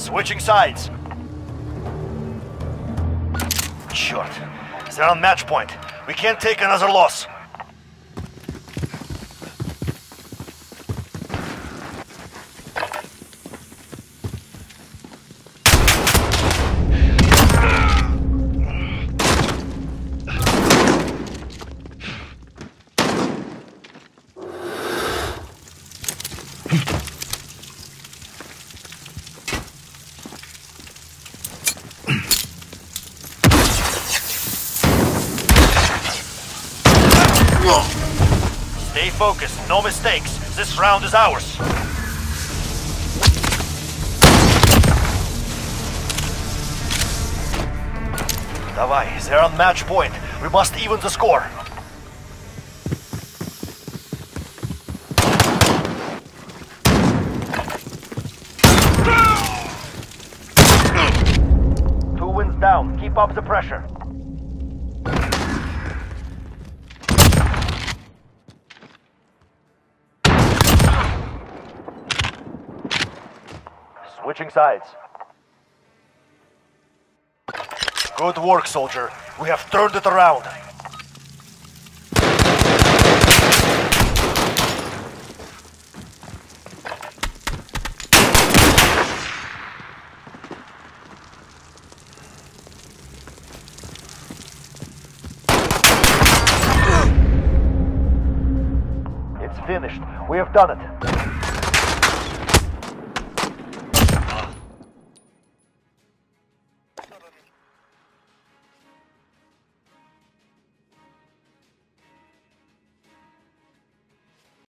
Switching sides. Short. They're on match point. We can't take another loss. Stay focused, no mistakes. This round is ours. Давай, they're on match point. We must even the score. Two wins down. Keep up the pressure. Switching sides. Good work, soldier. We have turned it around. It's finished. We have done it.